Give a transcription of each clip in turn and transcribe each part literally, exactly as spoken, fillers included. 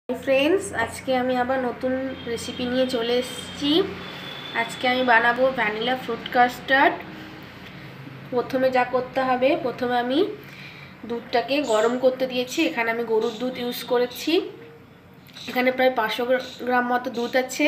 Hi friends, आज के आमी आबार नतून रेसिपि निये चले एसेछि। आज के आमी बानाबो भ্যানিলা फ्रूट कास्टार्ड। प्रथमे जा करते हबे, प्रथमे आमी दूधटाके गरम करते दिएछि। एखाने आमी गरुर दूध यूज करेछि। एखाने प्राय पाँचशो ग्राम मतो दूध आछे।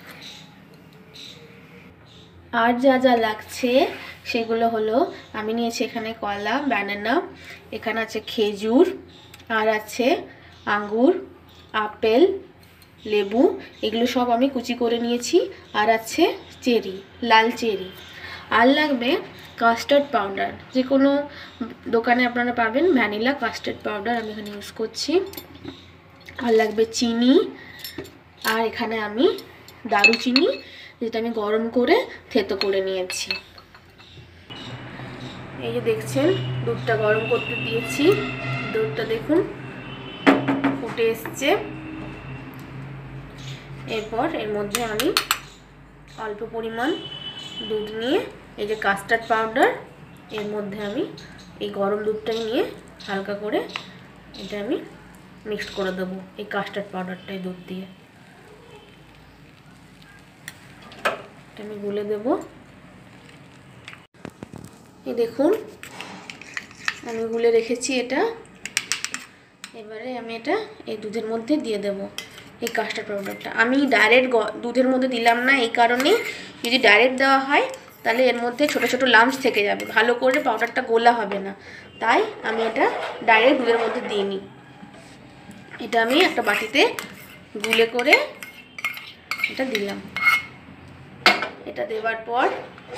आर जा जा लागछे सेगुलो हलो आमी नियेछि एखाने कला, बनाना, एखाने आछे खेजूर, आर आछे आंगुर, आपेल, लेबू, एगुलो सब आमी कुचि करे निएछि। आर आछे चेरी, लाल चेरी। आर लागबे कास्टार्ड पाउडार, जे कोनो दोकाने आपनारा पाबेन भ্যানিলা कास्टार्ड पाउडार आमी एखाने यूज करछि। आर लागबे चिनी, आर एखाने आमी दारुचिनी जेटा आमी गरम करे থেতো करे निएछि। এই যে দেখছেন দুধটা গরম করতে দিয়েছি। দুধটা দেখুন ফুটে এসছে। এরপর এর মধ্যে আমি অল্প পরিমাণ দুধ নিয়ে এই যে কাস্টার্ড পাউডার এর মধ্যে আমি এই গরম দুধটাই নিয়ে হালকা করে এটা আমি মিক্স করে দেব এই কাস্টার্ড পাউডারটাই দুধ দিয়ে। এটা আমি গুলে দেব। এই দেখুন আমি গুলে রেখেছি এটা। এবারে আমি এটা এই দুধের মধ্যে দিয়ে দেব এই কাস্টার্ড পাউডারটা। আমি ডাইরেক্ট দুধের মধ্যে দিলাম না, এই কারণে যদি ডাইরেক্ট দেওয়া হয় তাহলে এর মধ্যে ছোট ছোট লাম্পস থেকে যাবে, ভালো করে পাউডারটা গোলা হবে না। তাই আমি এটা ডাইরেক্ট দুধের মধ্যে দিইনি। এটা আমি একটা বাটিতে গুলে করে এটা দিলাম। এটা দেওয়ার পর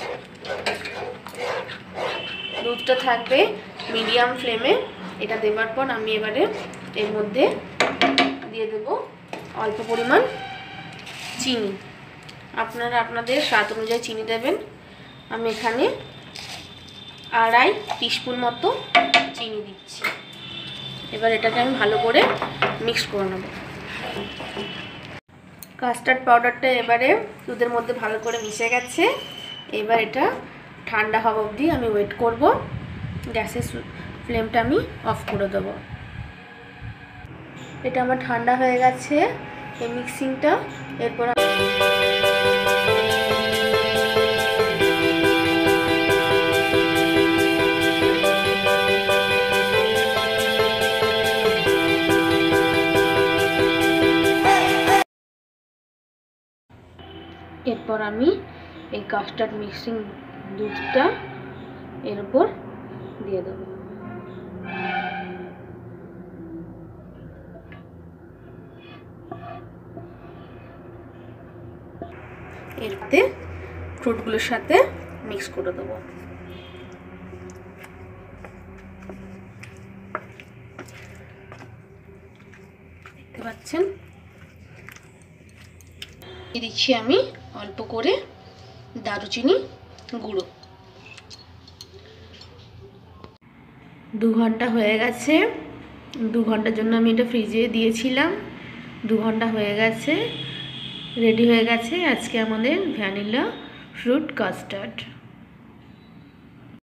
দুধটা থাকবে মিডিয়াম ফ্লেমে। এটা দেওয়ার পর আমি এবারে এর মধ্যে দিয়ে দেব অল্প পরিমাণ চিনি। আপনারা আপনাদের স্বাদ অনুযায়ী চিনি দেবেন। আমি এখানে আড়াই টিস্পুন মতো চিনি দিচ্ছি। এবার এটাকে আমি ভালো করে মিক্স করে নেব। কাস্টার্ড পাউডারটা এবারে দুধের মধ্যে ভালো করে মিশে গেছে। এবার এটা ঠান্ডা হওয়া অবধি আমি ওয়েট করব। গ্যাসের ফ্লেমটা আমি অফ করে দেব। এটা আমার ঠান্ডা হয়ে গেছে এই মিক্সিংটা। এরপর এরপর আমি এই কাস্টার্ড মিক্সিং দুধটা এর উপর দিয়ে দেব। এরতে ফ্রুটগুলোর সাথে মিক্স করে দেব। দেখতে পাচ্ছেন দিচ্ছি আমি অল্প করে দারুচিনি গুঁড়ো। দু ঘন্টা হয়ে গেছে। দু ঘন্টার জন্য আমি এটা ফ্রিজে দিয়েছিলাম। দু ঘন্টা হয়ে গেছে, রেডি হয়ে গেছে আজকে আমাদের ভ্যানিলা ফ্রুট কাস্টার্ড।